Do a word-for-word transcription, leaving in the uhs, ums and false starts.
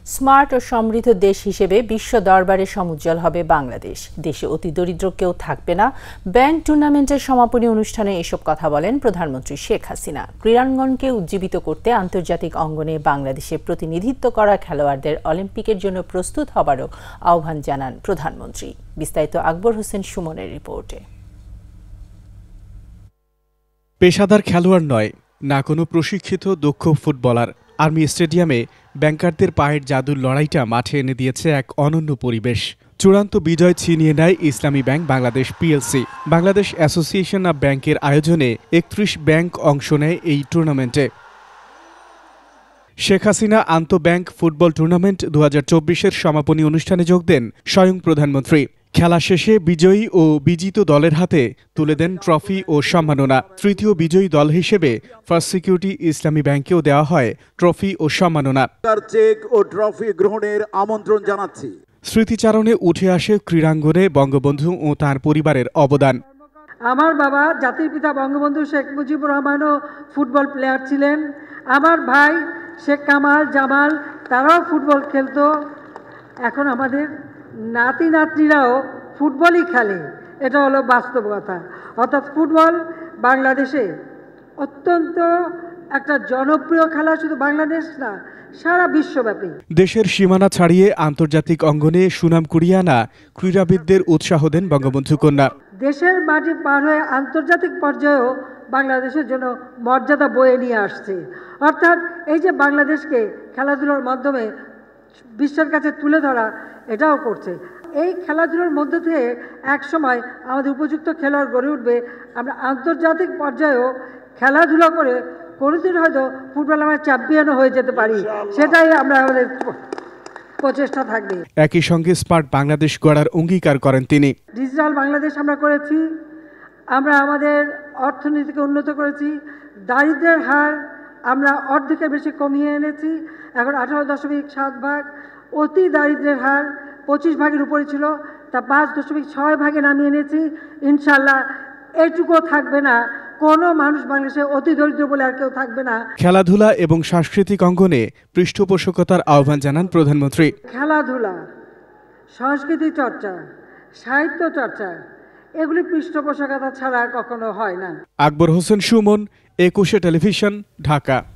Smart ও সমৃদ্ধ দেশ হিসেবে বিশ্ব দরবারে সমুজ্জ্বল হবে বাংলাদেশ। দেশে অতি দরিদ্র কেউ থাকবে না। ব্যাংক টুর্নামেন্টের সমাপনী অনুষ্ঠানে এসব কথা বলেন প্রধানমন্ত্রী শেখ হাসিনা। ক্রীড়াঙ্গনকে উজ্জীবিত করতে আন্তর্জাতিক অঙ্গনে বাংলাদেশে প্রতিনিধিত্ব করা খেলোয়াড়দের অলিম্পিকের জন্য প্রস্তুত হবারও আহ্বান জানান প্রধানমন্ত্রী। বিস্তারিত আকবর হোসেন সুমনের রিপোর্টে। পেশাদার খেলোয়াড় নয়, না কোনো প্রশিক্ষিত দক্ষ ফুটবলার, আর্মি স্টেডিয়ামে ব্যাংকারদের পায়ের জাদুর লড়াইটা মাঠে এনে দিয়েছে এক অনন্য পরিবেশ। চূড়ান্ত বিজয় ছিনিয়ে নেয় Islami bank Bangladesh PLC. Bangladesh association of ব্যাংকের আয়োজনে একত্রিশ ব্যাংক অংশ নেয় এই টুর্নামেন্টে। শেখ হাসিনা আন্তঃব্যাংক ফুটবল টুর্নামেন্ট দু হাজার চব্বিশের সমাপনী অনুষ্ঠানে যোগ দেন স্বয়ং প্রধানমন্ত্রী। খেলা শেষে বিজয়ী ও বিজিত দলের হাতে তুলে দেন ট্রফি ও সম্মাননা। তৃতীয় বিজয়ী দল হিসেবে ফার্স্ট সিকিউরিটি ইসলামী ব্যাংকেও দেওয়া হয় ট্রফি ও সম্মাননা। চেক ও ট্রফি গ্রহণের আমন্ত্রণ জানাচ্ছি। স্মৃতিচারণে উঠে আসে ক্রীড়াঙ্গনে বঙ্গবন্ধু ও তার পরিবারের অবদান। আমার বাবা জাতির পিতা বঙ্গবন্ধু শেখ মুজিবুর রহমানও ফুটবল প্লেয়ার ছিলেন। আমার ভাই শেখ কামাল জামাল তারাও ফুটবল খেলতো। এখন আমাদের নাতি নাতনিরাও ফুটবলই খেলে, এটা হলো বাস্তব কথা। অর্থাৎ ফুটবল বাংলাদেশে অত্যন্ত একটা জনপ্রিয় খেলা, শুধু বাংলাদেশ না, সারা বিশ্বব্যাপী। দেশের সীমানা ছাড়িয়ে আন্তর্জাতিক অঙ্গনে সুনাম কুড়িয়ে আনা ক্রীড়াবিদদের উৎসাহ দেন বঙ্গবন্ধু কন্যা। দেশের মাটি পার হয়ে আন্তর্জাতিক পর্যায়েও বাংলাদেশের জন্য মর্যাদা বয়ে নিয়ে আসছে। অর্থাৎ এই যে বাংলাদেশকে খেলাধুলার মাধ্যমে বিশ্বের কাছে তুলে ধরা, এটাও করছে। এই খেলাধুলার মধ্যে থেকে এক সময় আমাদের উপযুক্ত খেলোয়াড় গড়ে উঠবে। আমরা আন্তর্জাতিক পর্যায়েও খেলাধুলা করে কোনোদিন হয়তো ফুটবল আমরা চ্যাম্পিয়নও হয়ে যেতে পারি, সেটাই আমরা আমাদের প্রচেষ্টা থাকবে। একই সঙ্গে স্মার্ট বাংলাদেশ গড়ার অঙ্গীকার করেন তিনি। ডিজিটাল বাংলাদেশ আমরা করেছি, আমরা আমাদের অর্থনীতিকে উন্নত করেছি, দারিদ্র্যের হার আমরা অর্ধেকের বেশি কমিয়ে এনেছি, এখন আঠারো দশমিক সাত ভাগ। অতি দারিদ্র্যের হার পঁচিশ ভাগের উপরে ছিল, তা পাঁচ দশমিক ছয় ভাগে নামিয়ে এনেছি। ইনশাল্লাহ এইটুকুও থাকবে না, কোনো মানুষ বাংলাদেশে অতি দরিদ্র বলে আর কেউ থাকবে না। খেলাধুলা এবং সাংস্কৃতিক অঙ্গনে পৃষ্ঠপোষকতার আহ্বান জানান প্রধানমন্ত্রী। খেলাধুলা, সংস্কৃতি চর্চা, সাহিত্য চর্চা, এগুলি পৃষ্ঠপোষকতা ছাড়া কখনো হয় না। আকবর হোসেন সুমন, একুশে টেলিভিশন, ঢাকা।